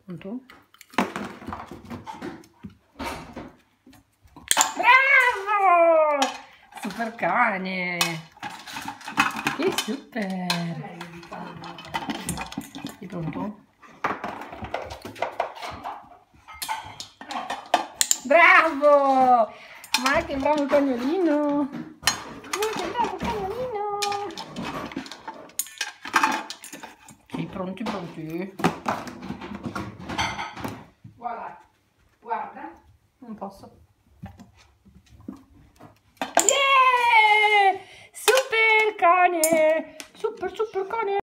Pronto? Bravo! Super cane! Che super! Sei pronto? Bravo! Ma che bravo cagnolino! Ma che bravo cagnolino! Sei pronti, pronti? Guarda, guarda. Non posso. Yeah! Super cane! Super cane!